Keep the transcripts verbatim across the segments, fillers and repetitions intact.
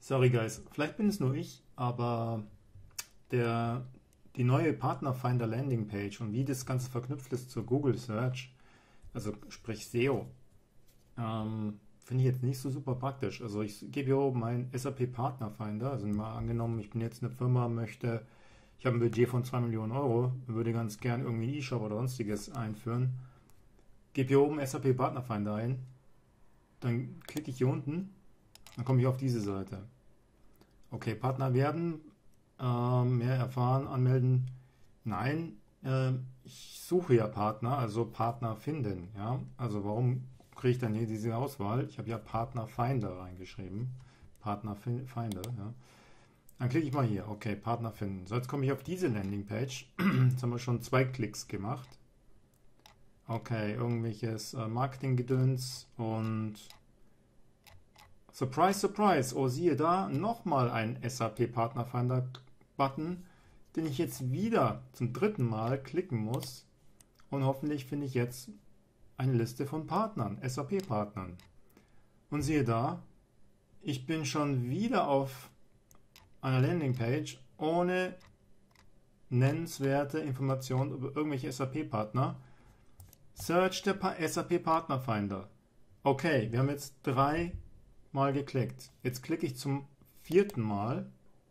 Sorry guys, vielleicht bin es nur ich, aber der, die neue Partnerfinder Landingpage und wie das Ganze verknüpft ist zur Google Search, also sprich S E O, ähm, finde ich jetzt nicht so super praktisch. Also ich gebe hier oben einen S A P Partnerfinder, also mal angenommen, ich bin jetzt eine Firma, möchte, ich habe ein Budget von zwei Millionen Euro, würde ganz gern irgendwie einen E-Shop oder sonstiges einführen, gebe hier oben S A P Partnerfinder ein, dann klicke ich hier unten, dann komme ich auf diese Seite. Okay, Partner werden, äh, mehr erfahren, anmelden. Nein, äh, ich suche ja Partner, also Partner finden. Ja? Also warum kriege ich dann hier diese Auswahl? Ich habe ja Partnerfinder reingeschrieben. Partnerfinder, ja. Dann klicke ich mal hier, okay, Partner finden. So, jetzt komme ich auf diese Landingpage. Jetzt haben wir schon zwei Klicks gemacht. Okay, irgendwelches äh, Marketinggedöns und Surprise, surprise, oh siehe da, nochmal ein S A P Partnerfinder Button, den ich jetzt wieder zum dritten Mal klicken muss und hoffentlich finde ich jetzt eine Liste von Partnern, S A P Partnern. Und siehe da, ich bin schon wieder auf einer Landingpage ohne nennenswerte Informationen über irgendwelche S A P Partner. Search der S A P Partnerfinder. Okay, wir haben jetzt drei Mal geklickt. Jetzt klicke ich zum vierten Mal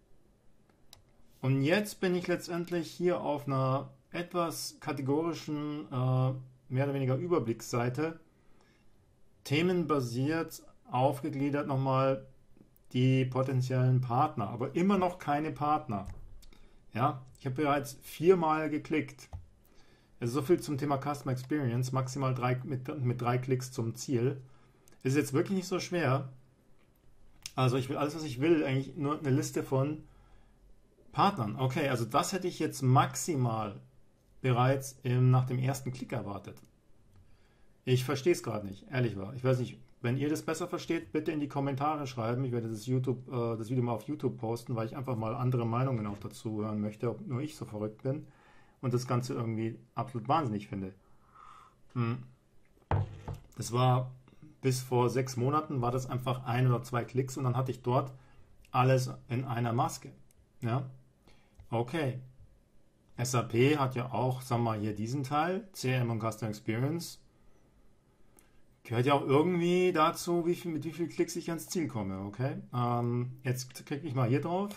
und jetzt bin ich letztendlich hier auf einer etwas kategorischen, äh, mehr oder weniger Überblicksseite, themenbasiert aufgegliedert nochmal die potenziellen Partner, aber immer noch keine Partner. Ja, ich habe bereits viermal geklickt. Also so viel zum Thema Customer Experience, maximal drei, mit, mit drei Klicks zum Ziel. Es ist jetzt wirklich nicht so schwer. Also ich will alles, was ich will, eigentlich nur eine Liste von Partnern. Okay, also das hätte ich jetzt maximal bereits im, nach dem ersten Klick erwartet. Ich verstehe es gerade nicht, ehrlich wahr. Ich weiß nicht, wenn ihr das besser versteht, bitte in die Kommentare schreiben. Ich werde das, YouTube, äh, das Video mal auf YouTube posten, weil ich einfach mal andere Meinungen auch dazu hören möchte, ob nur ich so verrückt bin und das Ganze irgendwie absolut wahnsinnig finde. Hm. Das war... Bis vor sechs Monaten war das einfach ein oder zwei Klicks und dann hatte ich dort alles in einer Maske. Ja, okay. S A P hat ja auch, sagen wir mal, hier diesen Teil, C R M und Customer Experience. Gehört ja auch irgendwie dazu, wie viel, mit wie vielen Klicks ich ans Ziel komme. Okay, ähm, jetzt klicke ich mal hier drauf.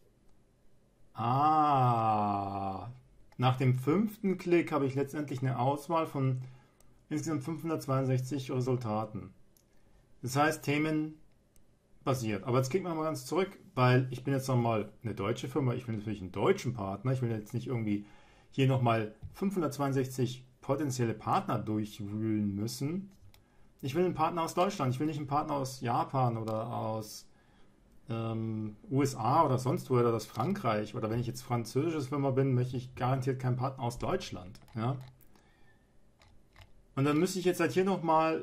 Ah, nach dem fünften Klick habe ich letztendlich eine Auswahl von insgesamt fünfhundertzweiundsechzig Resultaten. Das heißt, Themen basiert. Aber jetzt klicken wir mal ganz zurück, weil ich bin jetzt nochmal eine deutsche Firma, ich will natürlich einen deutschen Partner, ich will jetzt nicht irgendwie hier nochmal fünfhundertzweiundsechzig potenzielle Partner durchwühlen müssen. Ich will einen Partner aus Deutschland, ich will nicht einen Partner aus Japan oder aus ähm, U S A oder sonst wo oder aus Frankreich. Oder wenn ich jetzt französisches Firma bin, möchte ich garantiert keinen Partner aus Deutschland. Ja? Und dann müsste ich jetzt halt hier nochmal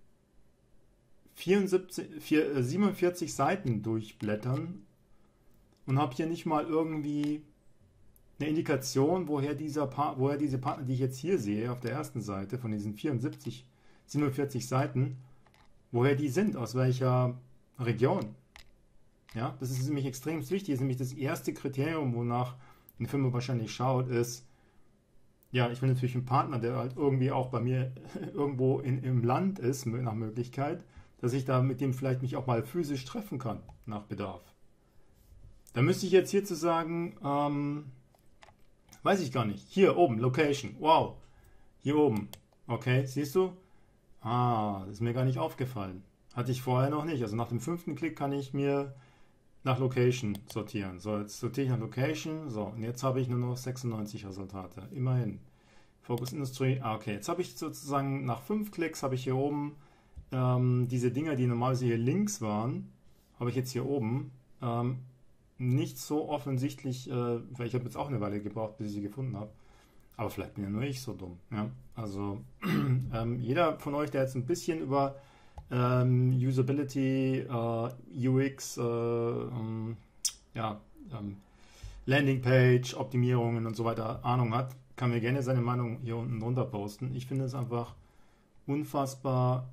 siebenundvierzig Seiten durchblättern und habe hier nicht mal irgendwie eine Indikation, woher, dieser pa woher diese Partner, die ich jetzt hier sehe, auf der ersten Seite von diesen vierundsiebzig, siebenundvierzig Seiten, woher die sind, aus welcher Region. Ja, das ist nämlich extrem wichtig. Das ist nämlich das erste Kriterium, wonach eine Firma wahrscheinlich schaut, ist, ja, ich will natürlich einen Partner, der halt irgendwie auch bei mir irgendwo in, im Land ist, nach Möglichkeit, dass ich da mit dem vielleicht mich auch mal physisch treffen kann, nach Bedarf. Da müsste ich jetzt hierzu sagen, ähm, weiß ich gar nicht. Hier oben, Location, wow, hier oben, okay, siehst du? Ah, das ist mir gar nicht aufgefallen. Hatte ich vorher noch nicht. Also nach dem fünften Klick kann ich mir nach Location sortieren. So, jetzt sortiere ich nach Location. So, und jetzt habe ich nur noch sechsundneunzig Resultate. Immerhin. Focus Industry. Ah, okay. Jetzt habe ich sozusagen nach fünf Klicks habe ich hier oben ähm, diese Dinger, die normalerweise hier links waren, habe ich jetzt hier oben. Ähm, nicht so offensichtlich, äh, weil ich habe jetzt auch eine Weile gebraucht, bis ich sie gefunden habe. Aber vielleicht bin ja nur ich so dumm. Ja? Also ähm, jeder von euch, der jetzt ein bisschen über ähm, Usability, äh, U X, äh, ähm, ja, ähm, Landingpage, Optimierungen und so weiter Ahnung hat, kann mir gerne seine Meinung hier unten drunter posten. Ich finde es einfach unfassbar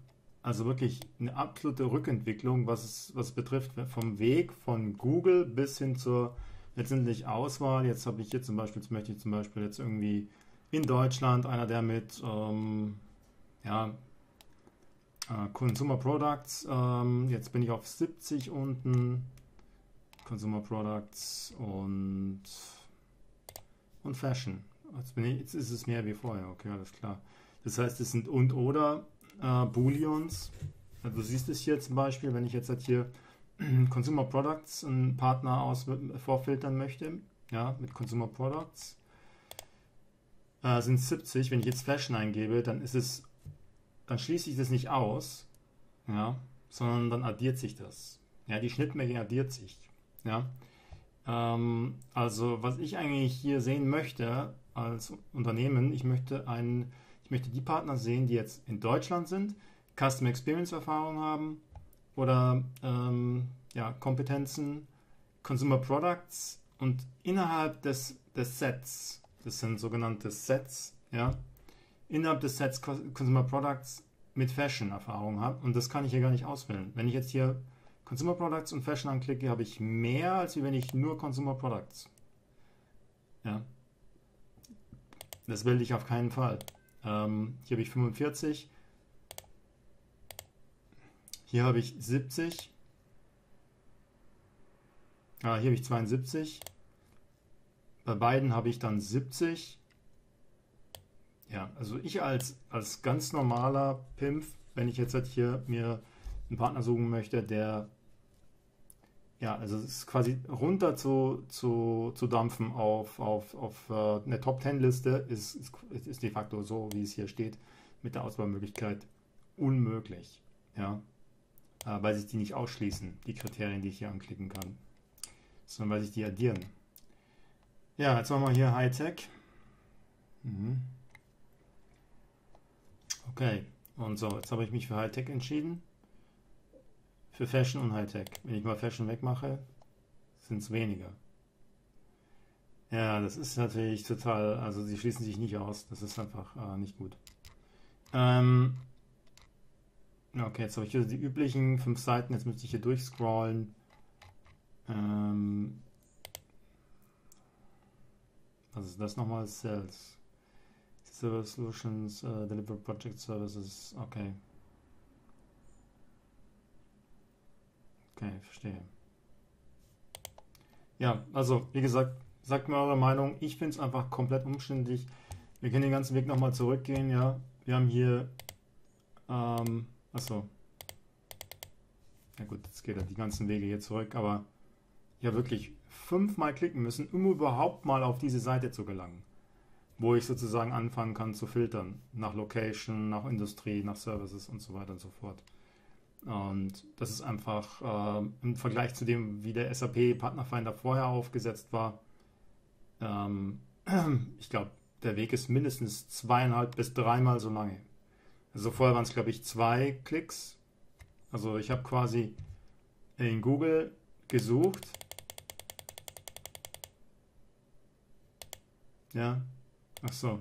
also wirklich eine absolute Rückentwicklung, was es was betrifft, vom Weg von Google bis hin zur letztendlich Auswahl. Jetzt habe ich hier zum Beispiel, jetzt möchte ich zum Beispiel jetzt irgendwie in Deutschland einer, der mit ähm, ja, äh, Consumer Products, ähm, jetzt bin ich auf siebzig unten, Consumer Products und, und Fashion. Jetzt, bin ich, jetzt ist es mehr wie vorher, okay, alles klar. Das heißt, es sind und oder äh, Booleans. Also du siehst es hier zum Beispiel, wenn ich jetzt halt hier Consumer Products einen Partner aus vorfiltern möchte, ja, mit Consumer Products, äh, sind siebzig. Wenn ich jetzt Fashion eingebe, dann ist es, dann schließe ich das nicht aus, ja, sondern dann addiert sich das. Ja, die Schnittmenge addiert sich. Ja. Ähm, also was ich eigentlich hier sehen möchte als Unternehmen, ich möchte einen, ich möchte die Partner sehen, die jetzt in Deutschland sind, Customer Experience Erfahrung haben oder ähm, ja, Kompetenzen, Consumer Products und innerhalb des, des Sets, das sind sogenannte Sets, ja, innerhalb des Sets Consumer Products mit Fashion Erfahrung habe und das kann ich hier gar nicht auswählen. Wenn ich jetzt hier Consumer Products und Fashion anklicke, habe ich mehr, als wenn ich nur Consumer Products. Ja. Das will ich auf keinen Fall. Ähm, hier habe ich fünfundvierzig. Hier habe ich siebzig. Ah, hier habe ich zweiundsiebzig. Bei beiden habe ich dann siebzig. Ja, also ich als, als ganz normaler Pimp, wenn ich jetzt halt hier mir einen Partner suchen möchte, der ja, also es ist quasi runter zu, zu, zu dampfen auf, auf, auf äh, eine Top Ten Liste ist, ist, ist de facto so, wie es hier steht, mit der Auswahlmöglichkeit unmöglich. Ja, äh, weil sich die nicht ausschließen, die Kriterien, die ich hier anklicken kann, sondern weil sich die addieren. Ja, jetzt machen wir hier Hightech. Mhm. Okay, und so, jetzt habe ich mich für Hightech entschieden. Für Fashion und Hightech. Wenn ich mal Fashion wegmache, sind es weniger. Ja, das ist natürlich total, also sie schließen sich nicht aus. Das ist einfach äh, nicht gut. Ähm, okay, jetzt habe ich hier die üblichen fünf Seiten. Jetzt müsste ich hier durchscrollen. Ähm, was ist das nochmal? Sales. Server Solutions, uh, Deliver Project Services. Okay. Okay, verstehe. Ja, also wie gesagt, sagt mir eure Meinung. Ich finde es einfach komplett umständlich. Wir können den ganzen Weg nochmal zurückgehen, ja. Wir haben hier, ähm, achso. Ja gut, jetzt geht er die ganzen Wege hier zurück, aber ich habe wirklich fünfmal klicken müssen, um überhaupt mal auf diese Seite zu gelangen, wo ich sozusagen anfangen kann zu filtern. Nach Location, nach Industrie, nach Services und so weiter und so fort. Und das ist einfach äh, im Vergleich zu dem, wie der S A P-Partnerfinder vorher aufgesetzt war. Ähm, ich glaube, der Weg ist mindestens zweieinhalb bis dreimal so lange. Also vorher waren es, glaube ich, zwei Klicks. Also ich habe quasi in Google gesucht. Ja, ach so.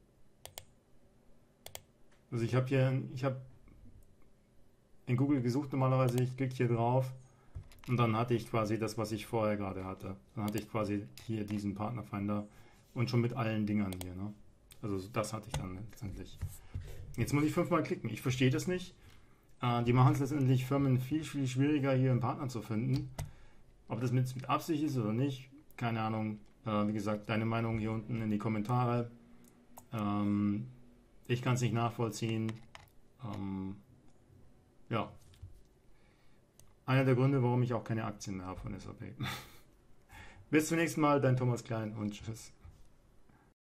Also ich habe hier, ich habe in Google gesucht normalerweise, ich klicke hier drauf und dann hatte ich quasi das, was ich vorher gerade hatte. Dann hatte ich quasi hier diesen Partnerfinder und schon mit allen Dingern hier. Ne? Also das hatte ich dann letztendlich. Jetzt muss ich fünfmal klicken. Ich verstehe das nicht. Äh, die machen es letztendlich Firmen viel, viel schwieriger, hier einen Partner zu finden. Ob das mit, mit Absicht ist oder nicht, keine Ahnung. Äh, wie gesagt, deine Meinung hier unten in die Kommentare. Ähm, ich kann es nicht nachvollziehen. Ähm, Ja, einer der Gründe, warum ich auch keine Aktien mehr habe von S A P. Bis zum nächsten Mal, dein Thomas Klein und tschüss.